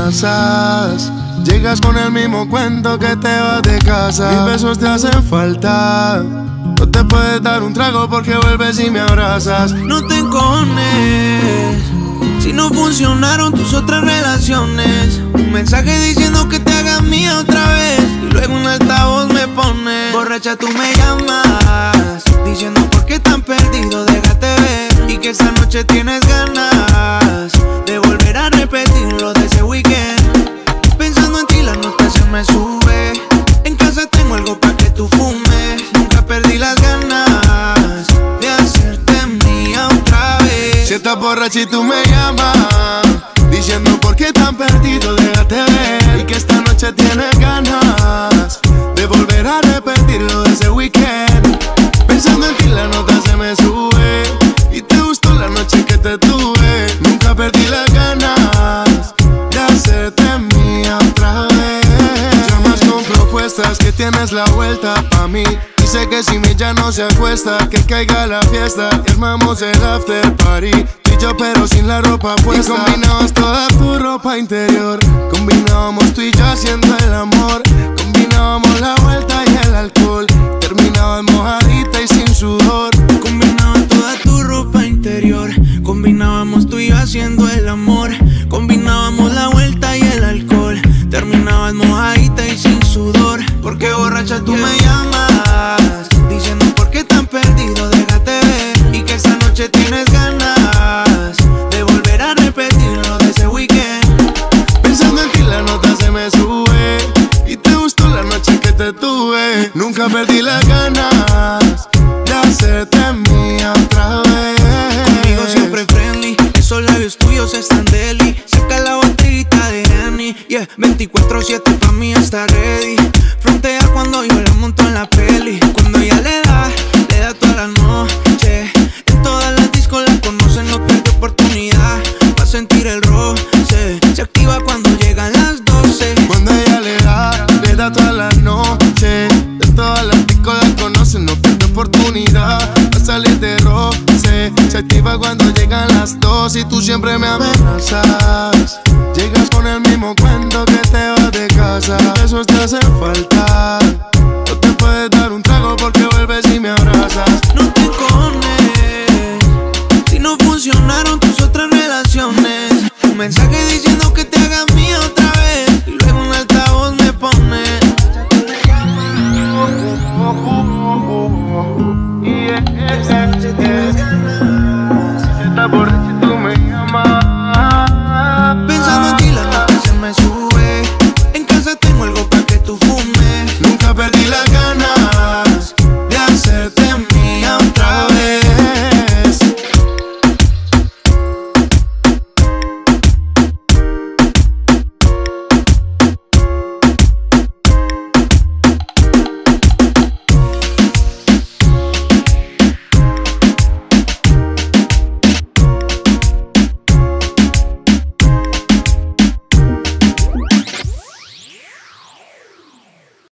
amenazas. Llegas con el mismo cuento que te vas de casa. Mis besos te hacen falta. No te puedes dar un trago porque vuelves y me abrazas. No te encojones si no funcionaron tus otras relaciones. Un mensaje diciendo que te hagas mía otra vez y luego un altavoz me pone. Borracha tú me llamas diciendo por qué tan perdido, déjate ver. Y que esta noche tienes ganas de volver a repetir lo de ese weekend. Pensando en ti la nota se me sube. En casa tengo algo pa' que tú fumes. Nunca perdí las ganas de hacerte mía otra vez. Si estás borracha y tú me llamas diciendo por qué tan perdido, déjate ver. Y que esta noche tienes ganas de volver a repetir lo de ese weekend. Pensando en ti la nota se me sube. Y te gustó la noche que te tuve. Nunca perdí las ganas de hacerte mía otra vez. Llamas con propuestas que tienes la vuelta pa' mí. Dice que si mi ya no se acuesta, que caiga la fiesta y armamos el after party. Tú y yo pero sin la ropa puesta. Y combinamos toda tu ropa interior. Combinábamos tú y yo haciendo el amor. Combinábamos la vuelta y el alcohol. Terminabas mojadita y sin sudor. Combinaba toda tu ropa interior. Combinábamos tú y yo haciendo el amor. Combinábamos la vuelta y el alcohol. Terminabas mojadita y sin sudor. Porque borracha tú me llamas diciendo por qué tan perdido, déjate ver. Y que esta noche tienes ganas de volver a repetir lo de ese weekend. Pensando en ti la nota se me sube. Y te gustó la noche que te tuve. Nunca perdí las ganas de hacerte mía otra vez. Conmigo siempre friendly, esos labios tuyos están deli. Saca la botellita de Henny, yeah, 24/7 pa' mí está ready. Frontea cuando yo la monto en la peli. Cuando ella le da toda la noche. En todas las discos la conocen, no pierde oportunidad. Va a sentir el roce. Se activa cuando llegan las 12. Cuando ella le da toda la noche. De todas las discos la conocen, no pierde oportunidad. Va a salir de roce. Se activa cuando llegan las 2 y tú siempre me amenazas. Llegas con el mismo cuento que te vas de casa. Esos te hacen falta.